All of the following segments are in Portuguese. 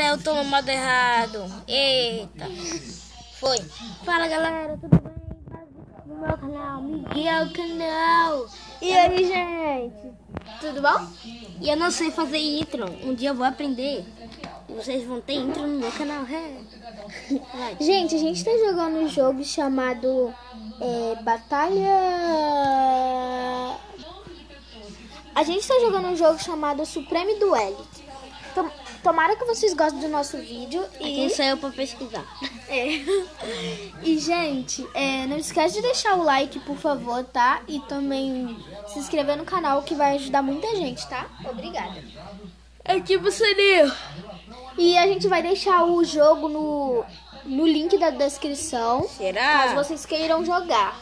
eu tô no modo errado. Eita. Foi. Fala, galera, tudo bem? No meu canal, Miguel Canal. E aí, gente? Tudo bom? E eu não sei fazer intro. Um dia eu vou aprender. E vocês vão ter intro no meu canal. Gente, a gente tá jogando um jogo chamado Batalha... A gente tá jogando um jogo chamado Supreme Duelist. Tomara que vocês gostem do nosso vídeo. Quem sou eu pra pesquisar? E, gente, não esquece de deixar o like, por favor, tá? E também se inscrever no canal, que vai ajudar muita gente, tá? Obrigada. Ativa o sininho. E a gente vai deixar o jogo no link da descrição. Será? Caso vocês queiram jogar.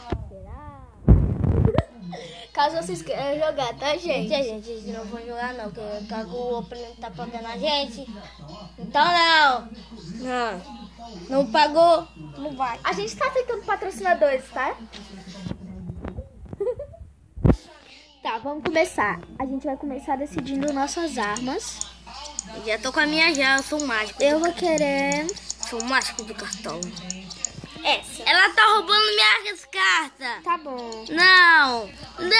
Caso vocês queiram jogar, tá, gente? Gente, não vão jogar não, porque o Cagu tá pagando a gente. Então não. Não pagou, não vai. A gente tá aceitando patrocinadores, tá? Tá, vamos começar. A gente vai começar decidindo nossas armas. Eu já tô com a minha já, eu sou um mágico. Eu vou querer... Sou um mágico do cartão. Essa. Ela tá roubando minhas cartas. Tá bom. Não!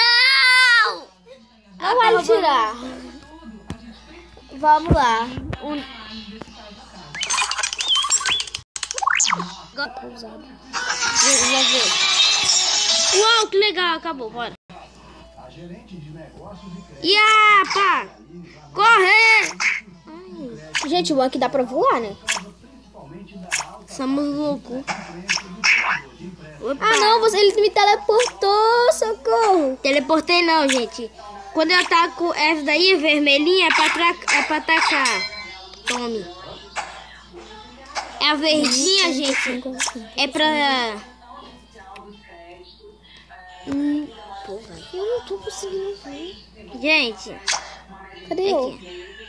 Não vai tirar. Vamos lá. Uau, que legal, acabou, bora. Yeah, pá! Corre! Gente, o bom é que dá pra voar, né? Somos loucos. Ah, não, ele me teleportou, socorro. Teleportei não, gente. Quando eu taco essa daí, vermelhinha, é pra atacar. Tome. É a verdinha, gente. É pra... Porra, eu não tô conseguindo ver. Gente. Cadê eu?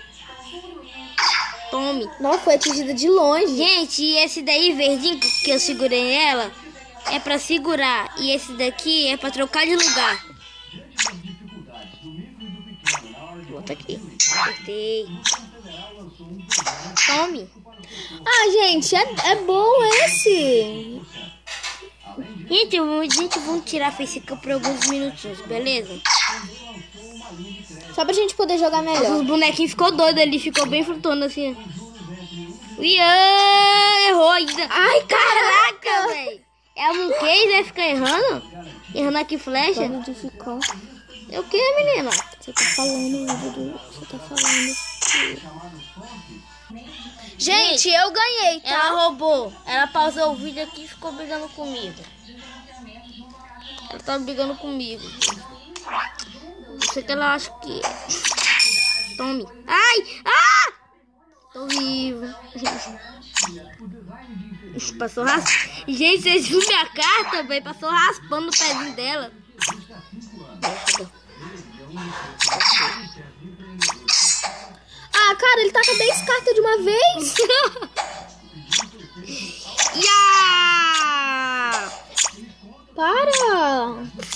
Tome. Nossa, foi atingida de longe. Gente, e esse daí, verdinho, que eu segurei nela, é pra segurar. E esse daqui é pra trocar de lugar. Bota aqui. Apertei. Tome. Ah, gente, é bom esse. Gente, vamos tirar a facecam por alguns minutinhos, beleza? Só pra gente poder jogar melhor. Os bonequinhos ficou doido ali, ficou bem flutuando assim. Errou ainda. Ai, caraca, velho. É um case, vai ficar errando? Errando aqui flecha? Onde ficou? É o que, menina? Você tá falando, Você tá falando. Gente, eu ganhei, tá? Ela roubou. Ela pausou o vídeo aqui e ficou brigando comigo. Ela tá brigando comigo. Não sei o que ela acha que é. Tome. Ai! Ah! Tô vivo. Passou raspando. Gente, vocês viram minha carta, velho? Passou raspando o pezinho dela. Ah, cara, ele tá com 10 cartas de uma vez. Yeah! Para!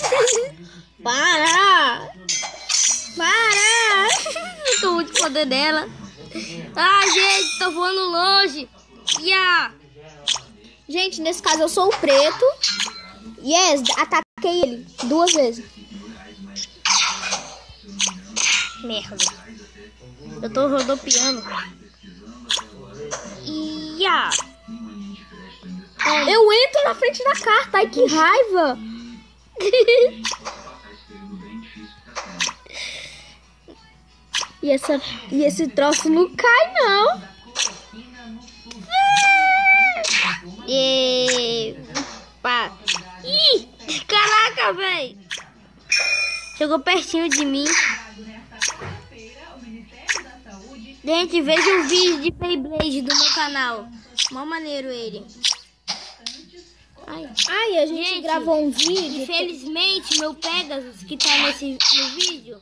Eu tô muito poder dela. Ai, gente, tô voando longe. Yeah! Gente, nesse caso eu sou o preto. Yes, ataquei ele 2 vezes. Merda. Eu tô rodopiando. Yeah! Eu entro na frente da carta. Ai, que raiva. E esse troço não cai, não. Pá. Ih! Caraca, velho! Chegou pertinho de mim. Gente, veja o vídeo de Beyblade do meu canal. Mó maneiro ele. Ai, a gente gravou um vídeo. Infelizmente, meu Pegasus, que tá no vídeo,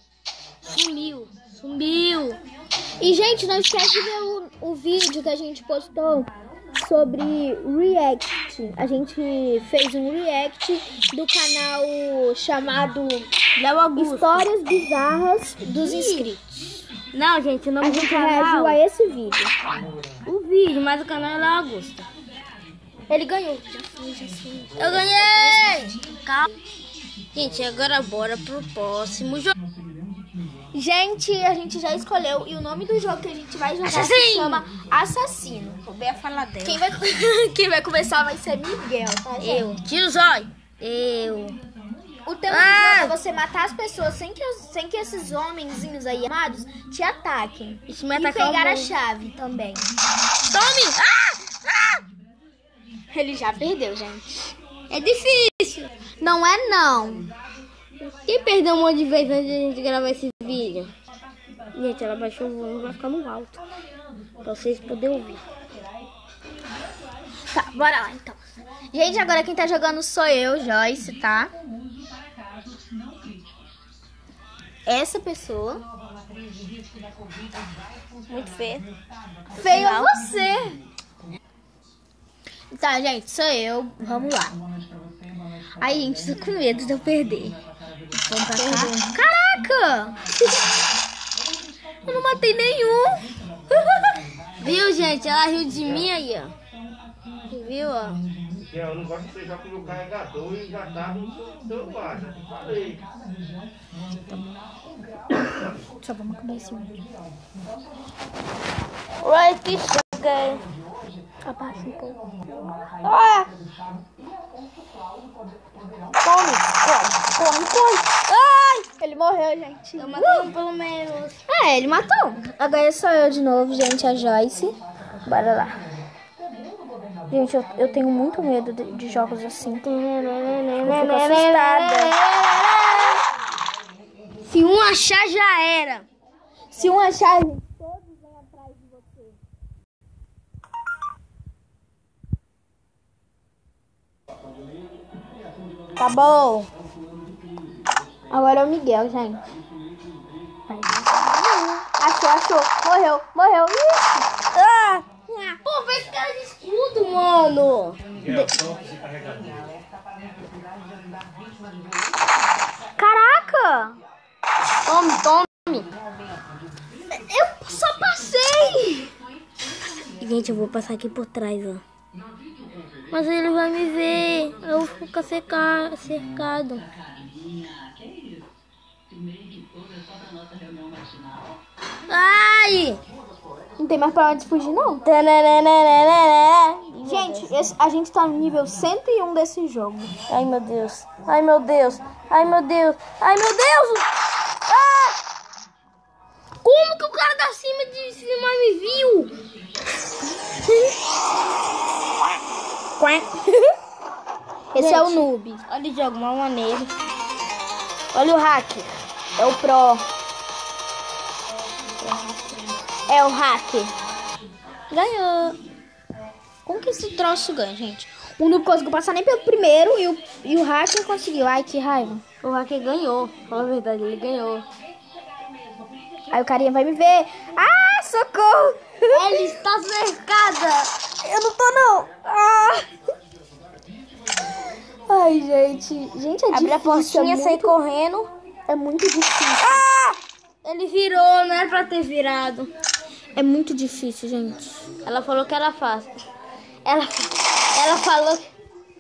sumiu. E, gente, não esquece de ver o vídeo que a gente postou sobre React. A gente fez um React do canal chamado Léo Augusto. Histórias Bizarras dos Inscritos. Não, gente, o nome A do gente canal... reagiu a esse vídeo. O vídeo, mas o canal é da Augusta. Ele ganhou. Já foi. Eu ganhei! Calma. Gente, agora bora pro próximo jogo. Gente, a gente já escolheu. E o nome do jogo que a gente vai jogar se Assassino. chama Assassino. Roubei a fala dela. Quem vai começar vai ser Miguel, tá, gente? Eu. Tira o zóio. Eu. O teu jogo é você matar as pessoas sem que esses homenzinhos aí armados te ataquem. E se me E atacar, pegar eu a vou. chave também. Tome! Ele já perdeu, gente. É difícil. Não é não. Quem perdeu um monte de vezes antes de a gente gravar esse vídeo? Gente, ela baixou o volume, vai ficar no alto. Pra vocês poderem ouvir. Tá, bora lá então. Gente, agora quem tá jogando sou eu, Joyce, tá? Essa pessoa. Muito feio. Feio é você. Tá, gente, sou eu. Vamos lá. Ai, gente, tô com medo de eu perder. Vamos pra cá. Caraca! Eu não matei nenhum. Viu, gente? Ela riu de mim aí, ó. Viu, ó? Eu não gosto de você jogar com o meu carregador e já tá no seu celular, já te falei. Só vamos acabar esse vídeo. Right, ok. Abaixa um pouco. Ah! Corre. Ai! Ele morreu, gente. Eu matei um pelo menos. É, ele matou. Agora sou eu de novo, gente, a Joyce. Bora lá. Gente, eu tenho muito medo de jogos assim. Eu fico assustada. Se um achar, já era. Se um achar, gente, todos vêm atrás de você. Acabou. Agora é o Miguel, gente. Achou. Morreu. Ixi. Ah! Pô, vê esse cara de escudo, mano. Caraca! Tome. Eu só passei! Gente, eu vou passar aqui por trás, ó. Mas ele vai me ver. Eu vou ficar cercado. Ai! Não tem mais pra onde fugir, não. Gente, a gente tá no nível 101 desse jogo. Ai, meu Deus. Ah! Como que o cara da cima de cima me viu? Esse é o noob. Olha o jogo, mal maneiro. Olha o hacker. É o pro. É o hacker. Ganhou. Como que esse troço ganha, gente? O noob conseguiu passar nem pelo primeiro e o hacker conseguiu. Ai, que raiva. O hacker ganhou. Fala a verdade, ele ganhou. Aí o carinha vai me ver. Ah, socorro! Ela está cercada. Eu não tô, não. Ah. Ai, gente. Gente, é Abre difícil. a portinha, sair correndo. É muito difícil. Ah! Ele virou, não era pra ter virado. É muito difícil, gente. Ela falou que era fácil. Ela falou que...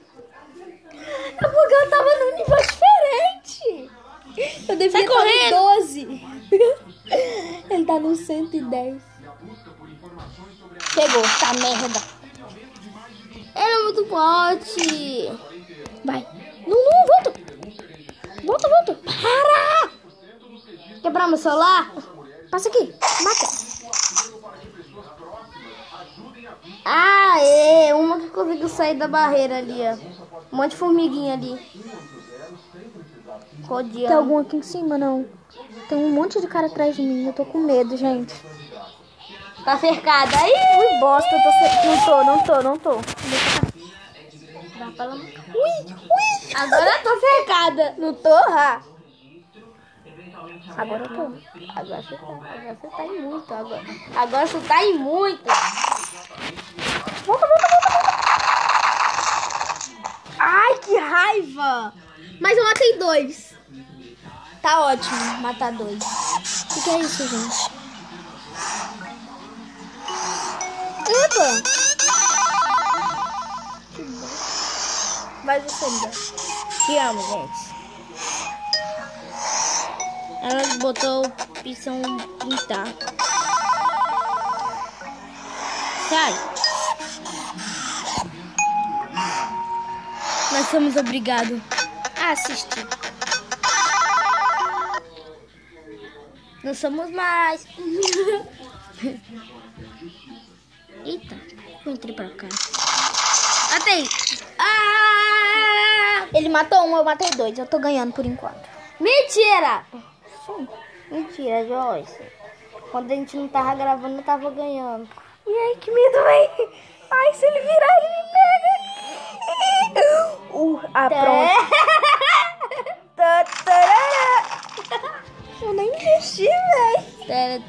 É porque eu tava num nível diferente. Eu devia Sai estar correndo. no 12. Ele tá no 110. Pegou, tá merda. Ele é muito forte. Vai. Não, volta. Volta. Para! Quebrar meu celular? Passa aqui. Mata. Ah, uma que conseguiu sair da barreira ali, ó. Um monte de formiguinha ali. Tem Rodeando. algum aqui em cima, não? Tem um monte de cara atrás de mim. Eu tô com medo, gente. Tá cercada aí. Ui, bosta. Não tô. Ui. Agora eu tô cercada. Não tô, Rá. Agora eu tô. Agora você tá em muito. Agora você tá em muito. Volta. Ai, que raiva. Mas eu matei 2. Tá ótimo matar 2. O que é isso, gente? Epa! Vai você, Linda. Te amo, gente. Ela botou opção pintar. Sai. Nós somos obrigados a assistir. Não somos mais. Eita, eu entrei pra cá. Matei. Ah! Ele matou um, eu matei dois. Eu tô ganhando por enquanto. Mentira! Sim. Mentira, Joyce. Quando a gente não tava gravando, eu tava ganhando. E aí, que medo, véi. Ai, se ele virar, ele me pega. Pronto. Eu nem mexi, véi.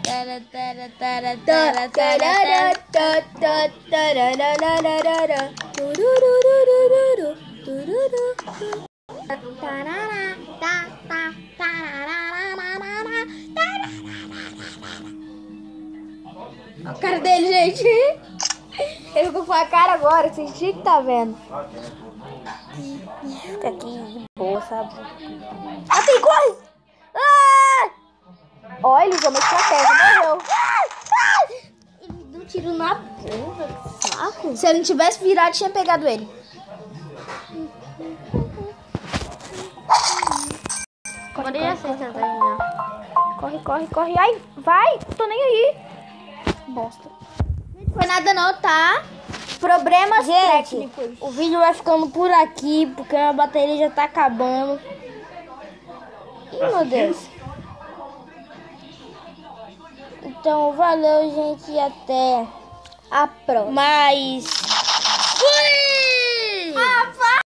A cara dele, gente. Ele ficou com a cara agora, vocês tinham que tá vendo. Fica aqui de boa, sabe? Tem corre! Ah! Ó, ele usou uma estratégia, morreu. Ele deu um tiro na bunda, que saco. Se ele não tivesse virado, tinha pegado ele. Agora já sei tentar terminar. Corre, corre, corre. Ai, vai, tô nem aí. Bosta. Não foi nada não, tá? Problemas Gente, técnicos. o vídeo vai ficando por aqui, porque a bateria já tá acabando. Ih, meu Deus. Então, valeu, gente, e até A próxima. mais. Fui!